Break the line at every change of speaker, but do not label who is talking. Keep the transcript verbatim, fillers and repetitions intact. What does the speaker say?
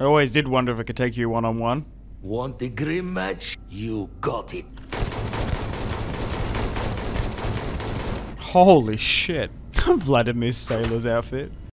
I always did wonder if I could take you one-on-one.
Want the grim match? You got it.
Holy shit. Vladimir's sailor's outfit.